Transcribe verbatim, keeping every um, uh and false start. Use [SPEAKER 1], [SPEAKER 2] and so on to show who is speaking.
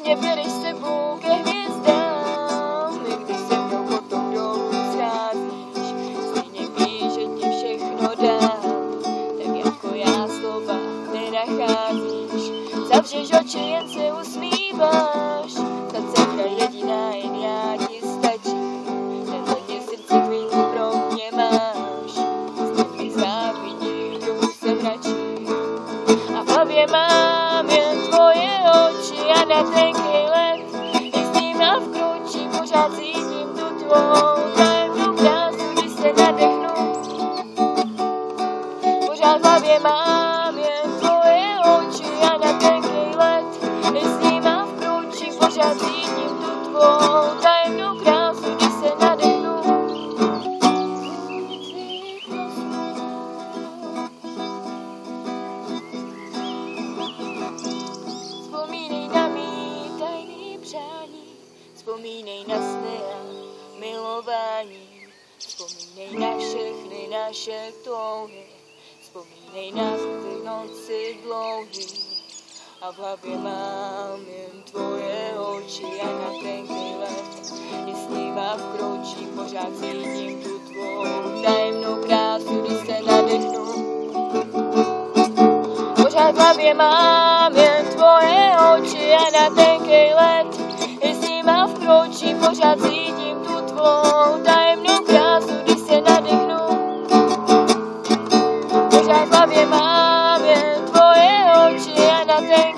[SPEAKER 1] mě bereš s sebou ke hvězdám. I když se mnou potom dolů scházíš, stejně víš, že ti všechno dám. Tak jako já slova nenacházíš, zavřeš oči, jen se usmíváš. Ta dcera jediná, jen já ti stačí, nezledně v srdci chvíli pro mě máš. Snad mi závidí, kdo se mračí, a v hlavě mám jen tvoje oči a na tenký let, i s ním a vkročí, pořád cítím tu tvou tajemnou krásu, když se nadechnu. Pořád v hlavě mám jen tvoje oči a na tenký let, i s ním a vkročí, pořád cítím tu tvou tajemnou krásu, když se nadechnu. Vzpomínej na mý tajný přání, vzpomínej na sny a milování, vzpomínej na všechny naše touhy, vzpomínej na ty noci dlouhý. A v hlavě mám jen tvoje oči a na tenký let, i s ním a vkročím, pořád cítím tu tvou tajemnou krásu, když se nadechnu. Pořád v hlavě mám jen tvoje oči a na tenký let, i s ním a vkročím, pořád cítím tu tvou tajemnou krásu, když se nadechnu. Pořád v hlavě mám jen tvoje oči a na tenký